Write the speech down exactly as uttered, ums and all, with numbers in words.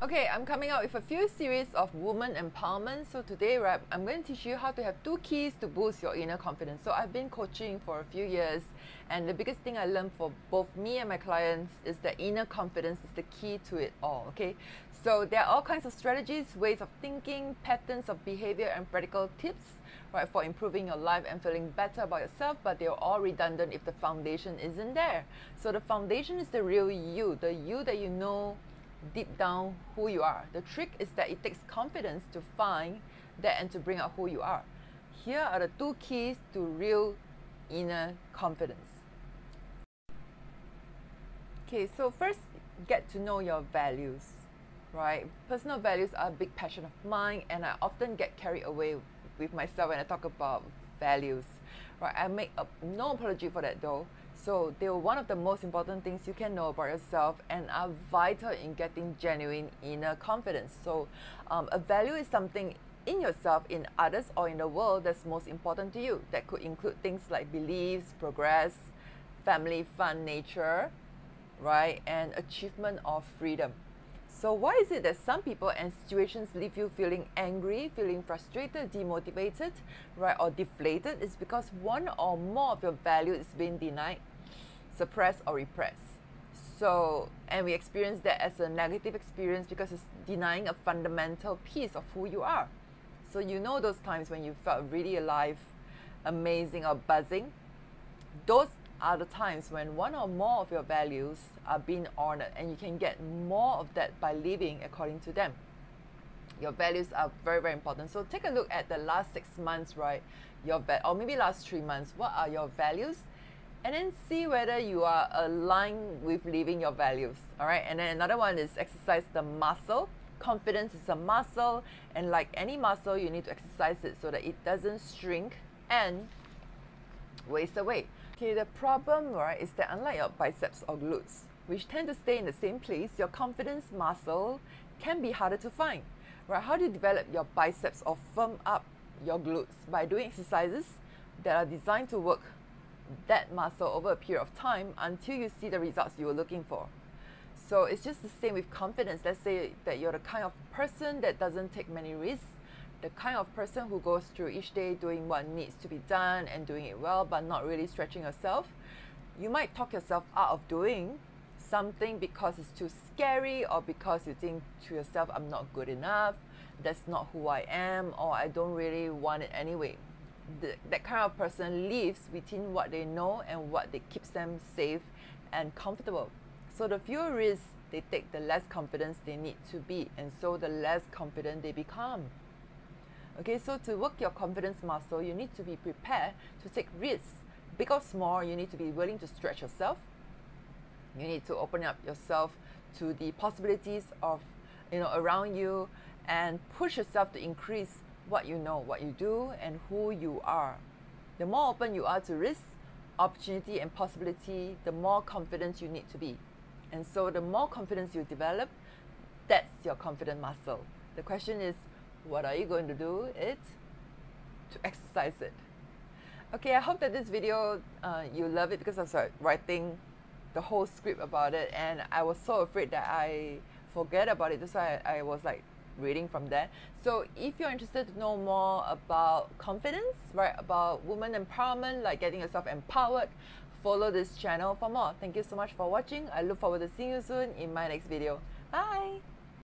Okay, I'm coming out with a few series of woman empowerment. So today, right, I'm going to teach you how to have two keys to boost your inner confidence. So I've been coaching for a few years, and the biggest thing I learned for both me and my clients is that inner confidence is the key to it all. Okay, so there are all kinds of strategies, ways of thinking, patterns of behavior, and practical tips, right, for improving your life and feeling better about yourself, but they're all redundant if the foundation isn't there. So the foundation is the real you, the you that you know deep down who you are. The trick is that it takes confidence to find that and to bring out who you are. Here are the two keys to real inner confidence. Okay, so first, get to know your values, right? Personal values are a big passion of mine, and I often get carried away with myself when I talk about values, right? I make a, no apology for that though. So they are one of the most important things you can know about yourself and are vital in getting genuine inner confidence. So um, a value is something in yourself, in others, or in the world that's most important to you. That could include things like beliefs, progress, family, fun, nature, right, and achievement or freedom. So why is it that some people and situations leave you feeling angry, feeling frustrated, demotivated, right, or deflated? It's because one or more of your value is being denied, suppressed, or repressed. So, and we experience that as a negative experience because it's denying a fundamental piece of who you are. So you know those times when you felt really alive, amazing, or buzzing? Those are the times when one or more of your values are being honored, and you can get more of that by living according to them. Your values are very, very important. So take a look at the last six months, right? Your va- or maybe last three months. What are your values? And then see whether you are aligned with living your values. All right. And then another one is exercise the muscle. Confidence is a muscle, and like any muscle, you need to exercise it so that it doesn't shrink and waste away. Okay, the problem, right, is that unlike your biceps or glutes, which tend to stay in the same place, your confidence muscle can be harder to find. Right? How do you develop your biceps or firm up your glutes? By doing exercises that are designed to work that muscle over a period of time until you see the results you were looking for. So it's just the same with confidence. Let's say that you're the kind of person that doesn't take many risks, the kind of person who goes through each day doing what needs to be done and doing it well, but not really stretching yourself. You might talk yourself out of doing something because it's too scary, or because you think to yourself, I'm not good enough, that's not who I am, or I don't really want it anyway. The, that kind of person lives within what they know and what they keeps them safe and comfortable. So the fewer risks they take, the less confidence they need to be, and so the less confident they become. Okay, so to work your confidence muscle, you need to be prepared to take risks. Big or small, you need to be willing to stretch yourself. You need to open up yourself to the possibilities of, you know, around you, and push yourself to increase what you know, what you do, and who you are. The more open you are to risk, opportunity, and possibility, the more confident you need to be. And so the more confidence you develop, that's your confident muscle. The question is, what are you going to do it to exercise it? Okay, I hope that this video, uh, you love it, because I was writing the whole script about it, and I was so afraid that I forget about it. That's why I, I was like reading from there. So if you're interested to know more about confidence, right, about woman empowerment, like getting yourself empowered, follow this channel for more. Thank you so much for watching. I look forward to seeing you soon in my next video. Bye!